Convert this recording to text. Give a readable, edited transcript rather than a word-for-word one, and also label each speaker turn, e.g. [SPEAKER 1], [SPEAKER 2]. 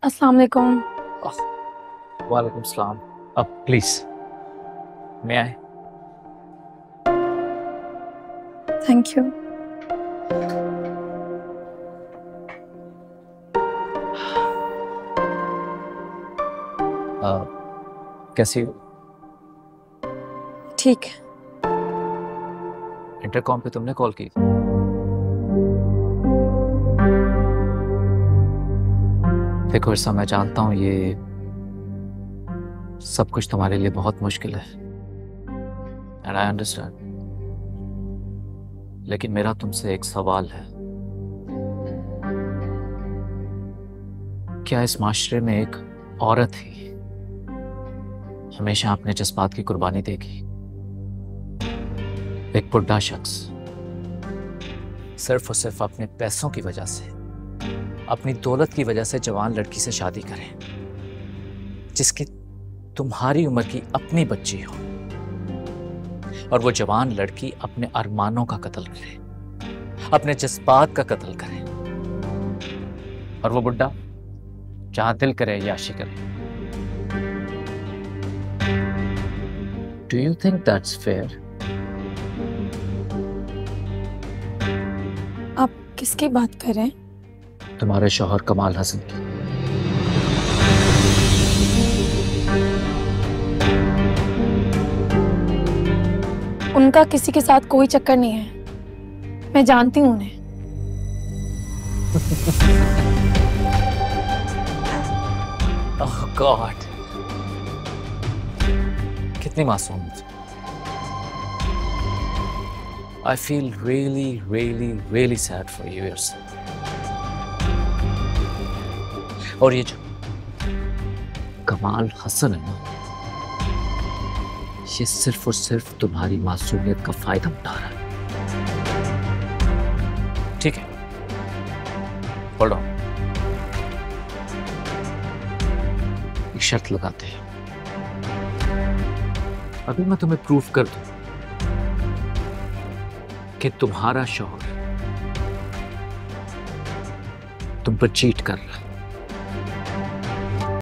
[SPEAKER 1] अस्सलाम वालेकुम।
[SPEAKER 2] वालेकुम सलाम। अब प्लीज मैं आए।
[SPEAKER 1] Thank you.
[SPEAKER 2] कैसी हो?
[SPEAKER 1] ठीक है।
[SPEAKER 2] इंटरकॉम पे तुमने कॉल की? देखो इरसा, मैं जानता हूँ ये सब कुछ तुम्हारे लिए बहुत मुश्किल है एंड आई अंडरस्टैंड, लेकिन मेरा तुमसे एक सवाल है। क्या इस माशरे में एक औरत ही हमेशा अपने जज्बात की कुर्बानी देगी? एक बुढ़ा शख्स सिर्फ और सिर्फ अपने पैसों की वजह से, अपनी दौलत की वजह से जवान लड़की से शादी करे जिसकी तुम्हारी उम्र की अपनी बच्ची हो, और वो जवान लड़की अपने अरमानों का कत्ल करे, अपने जज्बात का कत्ल करे, और वो बुढ़ा जहां दिल करे याशी करे। Do you think that's fair?
[SPEAKER 1] आप किसकी बात कर रहे हैं?
[SPEAKER 2] तुम्हारे शौहर कमाल हसन की।
[SPEAKER 1] उनका किसी के साथ कोई चक्कर नहीं है, मैं जानती हूँ उन्हें।
[SPEAKER 2] ओह गॉड, कितनी मासूम है। I feel really, really, really sad for you, Irsa. और ये जो कमाल हसन है ना, ये सिर्फ और सिर्फ तुम्हारी मासूमियत का फायदा उठा रहा है। ठीक है, होल्ड ऑन, एक शर्त लगाते हैं। अभी मैं तुम्हें प्रूफ कर दूं कि तुम्हारा शौहर तुम पर चीट कर रहा है,